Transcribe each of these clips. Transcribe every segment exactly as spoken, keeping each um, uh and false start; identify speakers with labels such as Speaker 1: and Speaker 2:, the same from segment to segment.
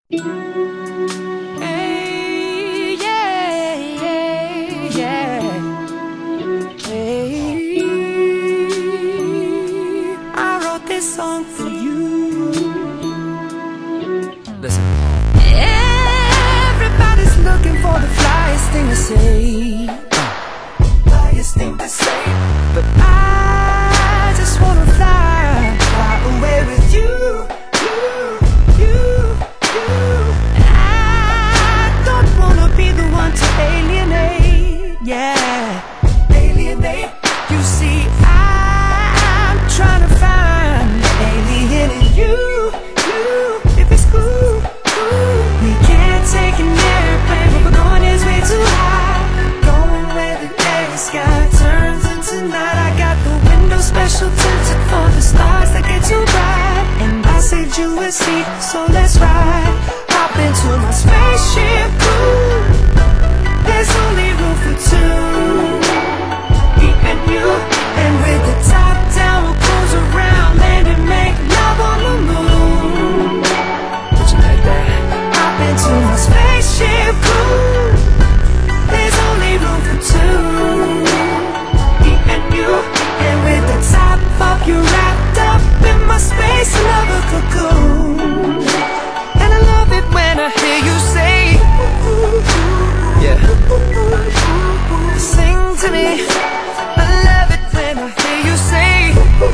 Speaker 1: Hey, yeah, yeah, yeah. Hey, I wrote this song for you. Listen. Everybody's looking for the flyest thing to say, flyest thing to say, but I just wanna fly, fly away with you. Yeah, alienate. You see, I'm trying to find alien in you, you. If it's cool, cool. We can't take an airplane, but we're going is way too high. Going where the day sky turns into night. I got the window special tinted for the stars that get too bright. And I saved you a seat, so let's ride. Hop into my spaceship coupe. There's only room for two, me and you. And with the top down, we'll cruise around, land and make love on the moon. Would you like that? Hop into my spaceship coupe. There's only room for two, me and you. And with the top up, you're wrapped up in my space lover cocoon. And I love it when I hear you say, yeah, sing to me. I love it when I hear you say,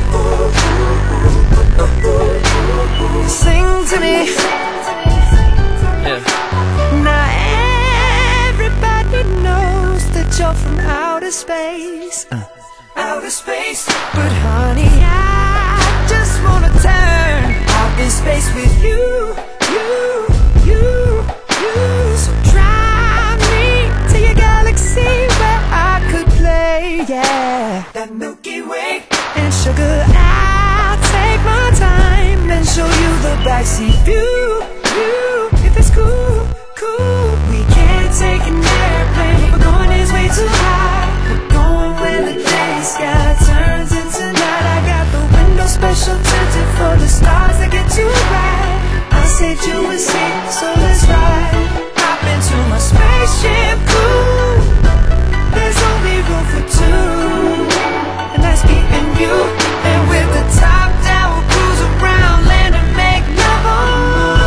Speaker 1: sing to me. Yeah. Now everybody knows that you're from outer space, uh. outer space. But honey, I just wanna turn outer space with you, you, you, you. So drive me to your galaxy where I could play, yeah, that Milky Way. And sugar, I'll take my time and show you the backseat view, view. If it's cool, cool. We can't take an airplane, but we're going is way too high. We're going where the day sky turns into night. I got the window special tinted for the stars that get too bright. I saved you a seat, so let's ride. Hop into my spaceship coupe. There's only room for two, and that's me and you. And with the top down, we'll cruise around, land and make love on.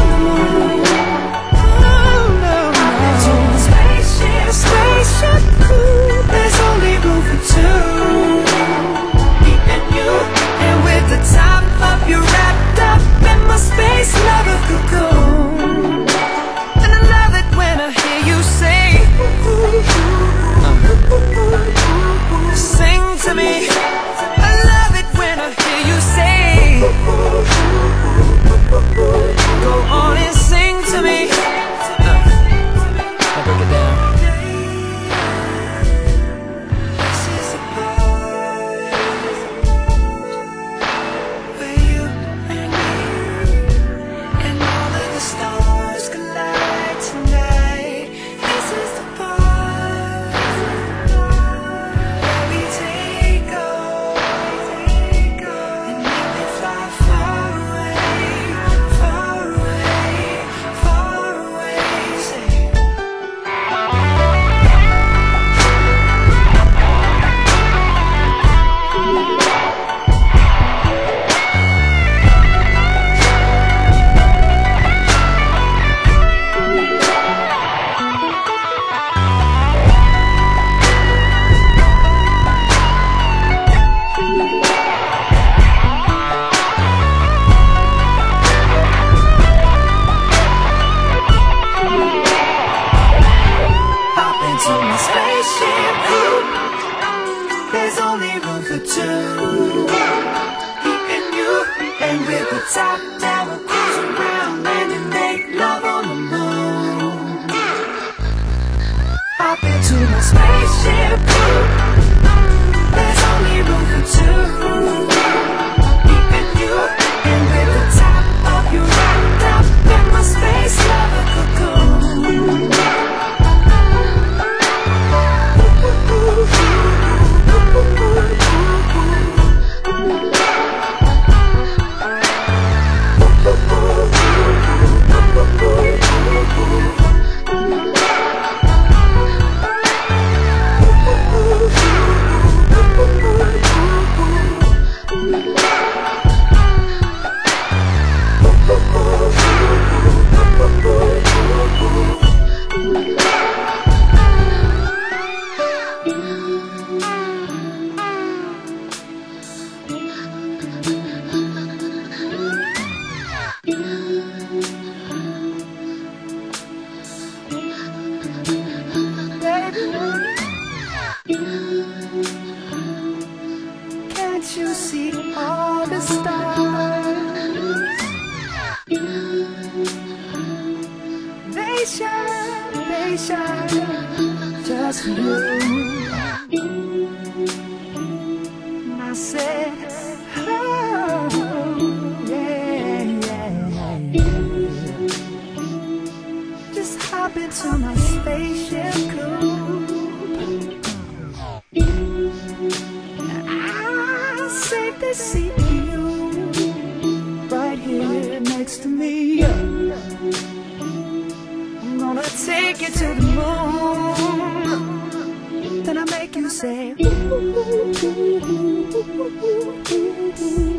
Speaker 1: spaceship, just for you. And I said, oh, yeah, yeah, yeah. Just hop into my spaceship coupe. I'll save this seat for you, right here next to me. I'm gonna take you to the moon, then I make you say, ooh, ooh, ooh, ooh, ooh, ooh.